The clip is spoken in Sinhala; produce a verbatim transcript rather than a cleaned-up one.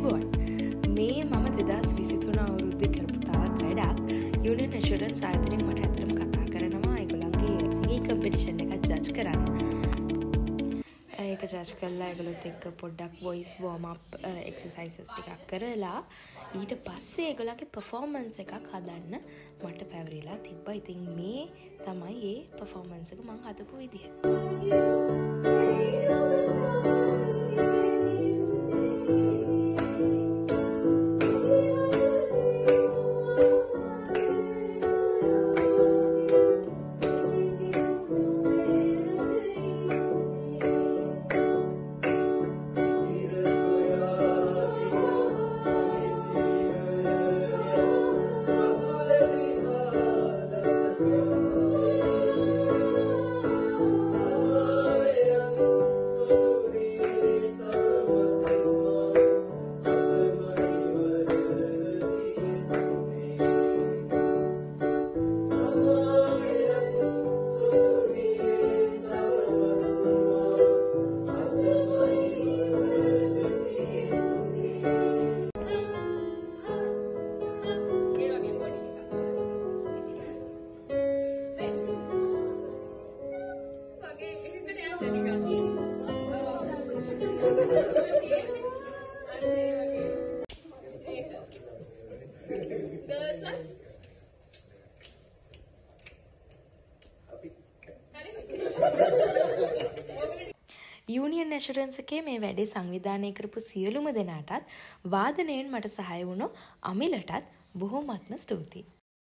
අයිබෝන් මේ මම දෙදස් විසිතුන අවුරුද්දේ කරපු තවත් වැඩක් යුනියන් ඇෂුරන්ස් ආයතනයෙන් මට ඇත්තටම කතා කරනවා ඒගොල්ලන්ගේ සිංගිං කම්පිටිෂන් එකක් ජජ් කරන්න. ඒක ජජ් කරලා ඒගොල්ලොත් එක්ක පොඩ්ඩක් වොයිස් වෝම් අප් එක්සර්සයිසස් ටිකක් කරලා ඊට පස්සේ ඒගොල්ලන්ගේ පර්ෆෝමන්ස් එකක් හදන්න මට පැවරිලා තිබ්බා. ඉතින් මේ තමයි ඒ පර්ෆෝමන්ස් එක මම හදපු විදිහ. යුනියන් ඇෂුරන්ස් එකේ මේ වැඩේ සංවිධානය කරපු සියලුම දෙනාටත් වාදනයෙන් මට සහාය වුණු අමිලටත් බොහොමත්ම ස්තුතියි.